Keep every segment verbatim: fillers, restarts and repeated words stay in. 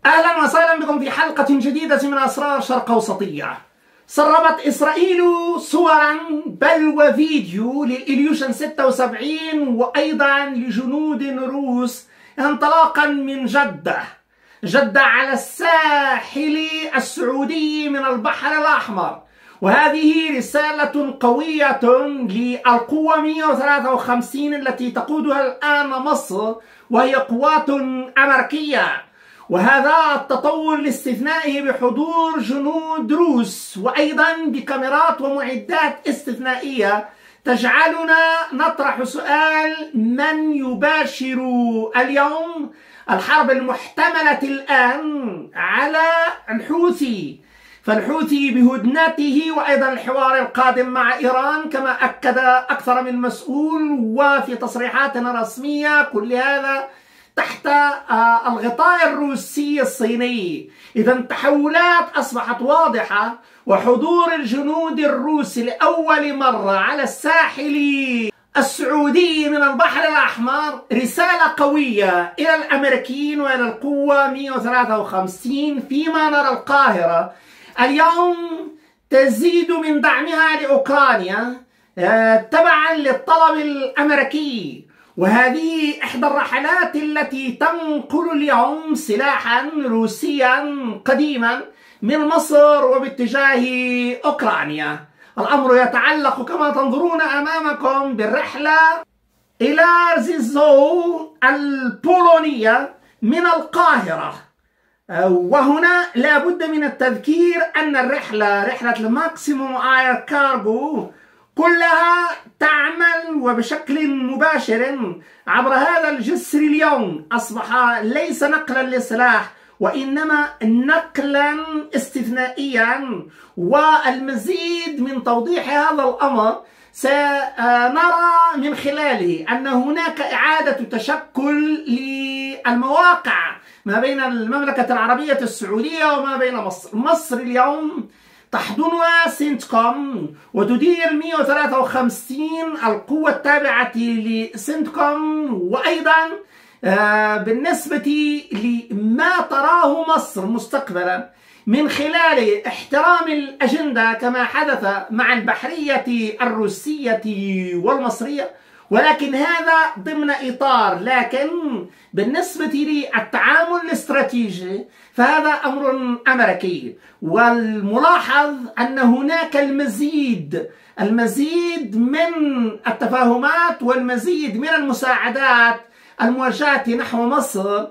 أهلا وسهلا بكم في حلقة جديدة من أسرار شرق أوسطية. سربت إسرائيل صورا بل وفيديو للإليوشن ستة وسبعين وأيضا لجنود روس انطلاقا من جدة جدة على الساحل السعودي من البحر الأحمر، وهذه رسالة قوية للقوة مئة وثلاثة وخمسين التي تقودها الآن مصر، وهي قوات أمريكية. وهذا التطور الاستثنائي بحضور جنود روس وأيضا بكاميرات ومعدات استثنائية تجعلنا نطرح سؤال: من يباشر اليوم الحرب المحتملة الآن على الحوثي؟ فالحوثي بهدنته وأيضا الحوار القادم مع إيران كما أكد أكثر من مسؤول وفي تصريحات رسمية، كل هذا تحت الغطاء الروسي الصيني. إذا تحولات أصبحت واضحة، وحضور الجنود الروس لأول مرة على الساحل السعودي من البحر الأحمر رسالة قوية إلى الأمريكيين وإلى القوة مئة وثلاثة وخمسين، فيما نرى القاهرة اليوم تزيد من دعمها لأوكرانيا تبعا للطلب الأمريكي، وهذه إحدى الرحلات التي تنقل اليوم سلاحا روسيا قديما من مصر وباتجاه أوكرانيا. الأمر يتعلق كما تنظرون أمامكم بالرحلة إلى زيزو البولونية من القاهرة. وهنا لا بد من التذكير أن الرحلة رحلة الماكسيموم اير كارغو كلها تعمل وبشكل مباشر عبر هذا الجسر. اليوم أصبح ليس نقلا لسلاح وإنما نقلا استثنائيا، والمزيد من توضيح هذا الأمر سنرى من خلاله أن هناك إعادة تشكل للمواقع ما بين المملكة العربية السعودية وما بين مصر. مصر اليوم تحضنها سنتكوم وتدير مئة وثلاثة وخمسين القوة التابعة لسنتكوم، وأيضا بالنسبة لما تراه مصر مستقبلا من خلال احترام الأجندة كما حدث مع البحرية الروسية والمصرية، ولكن هذا ضمن إطار. لكن بالنسبة للتعامل الاستراتيجي فهذا أمر أمريكي، والملاحظ أن هناك المزيد المزيد من التفاهمات والمزيد من المساعدات الموجهة نحو مصر،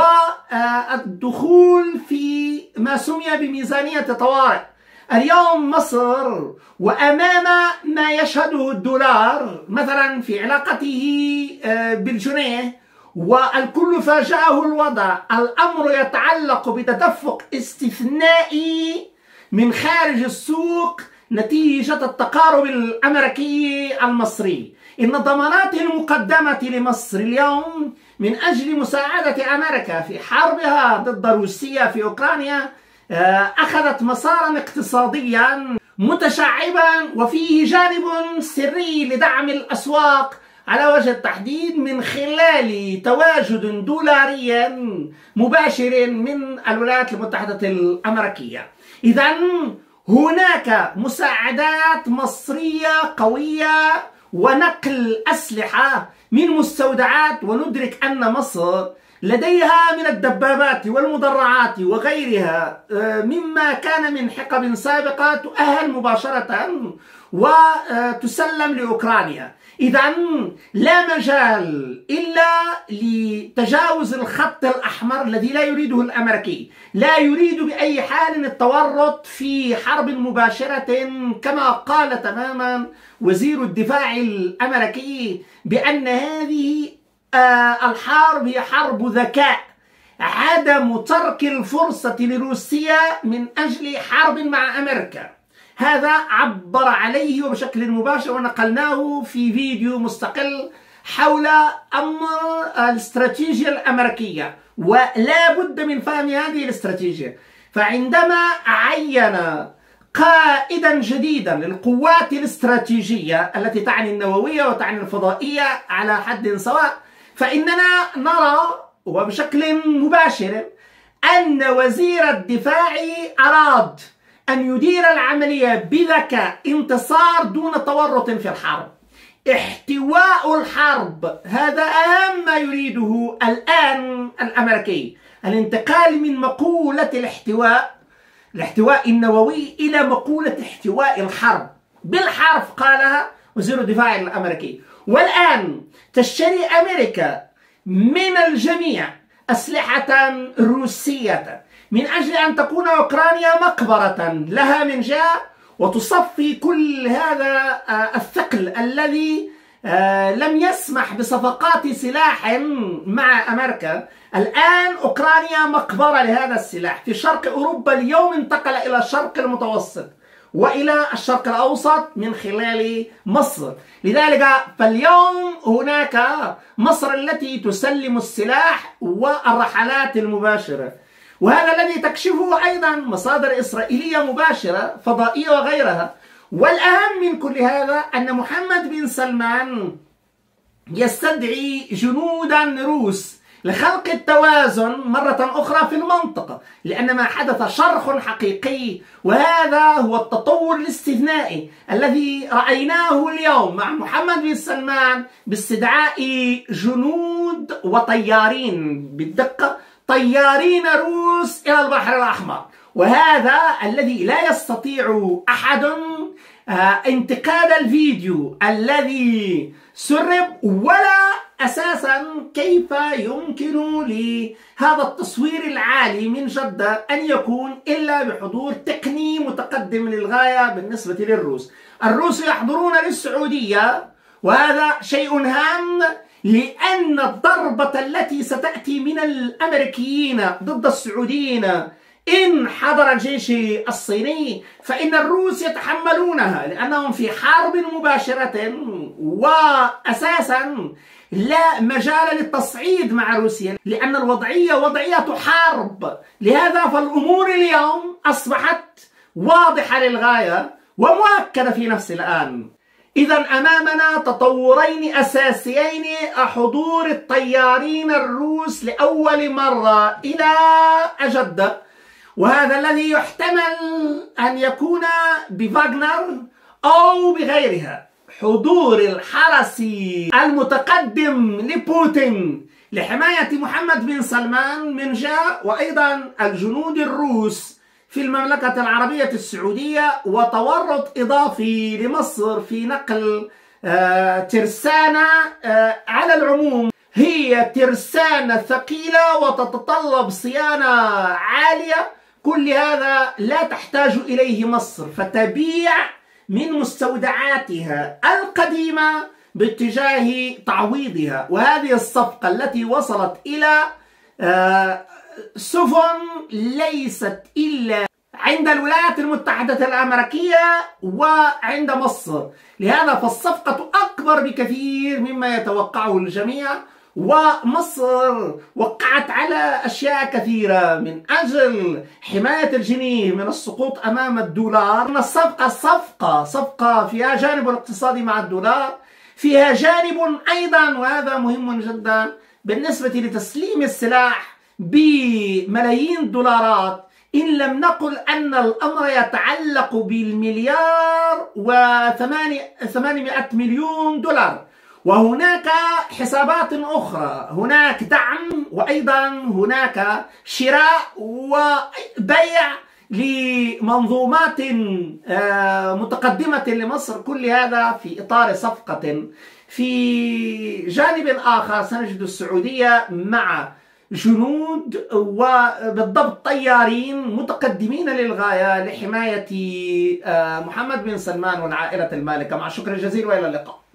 والدخول في ما سمي بميزانية طوارئ. اليوم مصر وأمام ما يشهده الدولار مثلا في علاقته بالجنيه والكل فاجأه الوضع، الأمر يتعلق بتدفق استثنائي من خارج السوق نتيجة التقارب الأمريكي المصري. إن الضمانات المقدمة لمصر اليوم من أجل مساعدة أمريكا في حربها ضد روسيا في أوكرانيا أخذت مسارا اقتصاديا متشعبا، وفيه جانب سري لدعم الأسواق على وجه التحديد من خلال تواجد دولاري مباشر من الولايات المتحدة الأمريكية. إذا هناك مساعدات مصرية قوية ونقل أسلحة من مستودعات، وندرك أن مصر لديها من الدبابات والمدرعات وغيرها مما كان من حقب سابقة تؤهل مباشرة وتسلم لأوكرانيا. إذا لا مجال إلا لتجاوز الخط الأحمر الذي لا يريده الأمريكي. لا يريد بأي حال التورط في حرب مباشرة، كما قال تماما وزير الدفاع الأمريكي بأن هذه الحرب هي حرب ذكاء، عدم ترك الفرصة لروسيا من أجل حرب مع أمريكا. هذا عبر عليه وبشكل مباشر ونقلناه في فيديو مستقل حول أمر الاستراتيجية الأمريكية، ولا بد من فهم هذه الاستراتيجية. فعندما عين قائدا جديدا للقوات الاستراتيجية التي تعني النووية وتعني الفضائية على حد سواء، فإننا نرى وبشكل مباشر أن وزير الدفاع أراد أن يدير العملية بذكاء، انتصار دون تورط في الحرب، احتواء الحرب. هذا أهم ما يريده الآن الأمريكي، الانتقال من مقولة الاحتواء الاحتواء النووي إلى مقولة احتواء الحرب، بالحرف قالها وزير الدفاع الأمريكي. والآن تشتري أمريكا من الجميع أسلحة روسية من أجل أن تكون أوكرانيا مقبرة لها من جهة، وتصفي كل هذا الثقل الذي لم يسمح بصفقات سلاح مع أمريكا. الآن أوكرانيا مقبرة لهذا السلاح. في شرق أوروبا اليوم انتقل إلى الشرق المتوسط وإلى الشرق الأوسط من خلال مصر. لذلك فاليوم هناك مصر التي تسلم السلاح والرحلات المباشرة، وهذا الذي تكشفه أيضا مصادر إسرائيلية مباشرة فضائية وغيرها. والأهم من كل هذا أن محمد بن سلمان يستدعي جنودا روس لخلق التوازن مرة أخرى في المنطقة، لأن ما حدث شرخ حقيقي، وهذا هو التطور الاستثنائي الذي رأيناه اليوم مع محمد بن سلمان باستدعاء جنود وطيارين، بالدقة طيارين روس إلى البحر الأحمر. وهذا الذي لا يستطيع أحد انتقاد الفيديو الذي سرب، ولا أساسا كيف يمكن لهذا التصوير العالي من جدة أن يكون إلا بحضور تقني متقدم للغاية بالنسبة للروس. الروس يحضرون للسعودية، وهذا شيء هام، لأن الضربة التي ستأتي من الأمريكيين ضد السعوديين إن حضر الجيش الصيني فإن الروس يتحملونها، لأنهم في حرب مباشرة، وأساسا لا مجال للتصعيد مع روسيا، لأن الوضعية وضعية حرب. لهذا فالأمور اليوم أصبحت واضحة للغاية ومؤكدة في نفس الآن. إذا أمامنا تطورين أساسيين: حضور الطيارين الروس لأول مرة إلى جدة، وهذا الذي يحتمل أن يكون بفاغنر أو بغيرها، حضور الحرس المتقدم لبوتين لحماية محمد بن سلمان من جهة، وأيضا الجنود الروس في المملكة العربية السعودية، وتورط إضافي لمصر في نقل آه ترسانة آه على العموم هي ترسانة ثقيلة وتتطلب صيانة عالية. كل هذا لا تحتاج إليه مصر، فتبيع من مستودعاتها القديمة باتجاه تعويضها. وهذه الصفقة التي وصلت إلى آه سفن ليست إلا عند الولايات المتحدة الأمريكية وعند مصر. لهذا فالصفقة أكبر بكثير مما يتوقعه الجميع، ومصر وقعت على أشياء كثيرة من أجل حماية الجنيه من السقوط أمام الدولار. الصفقة صفقة صفقة فيها جانب الاقتصادي مع الدولار، فيها جانب أيضا، وهذا مهم جدا، بالنسبة لتسليم السلاح بملايين دولارات، إن لم نقل أن الأمر يتعلق بالمليار وثمانمائة مليون دولار. وهناك حسابات أخرى، هناك دعم، وأيضا هناك شراء وبيع لمنظومات متقدمة لمصر. كل هذا في إطار صفقة. في جانب آخر سنجد السعودية مع جنود وبالضبط طيارين متقدمين للغاية لحماية محمد بن سلمان والعائلة المالكة. مع الشكر الجزيل وإلى اللقاء.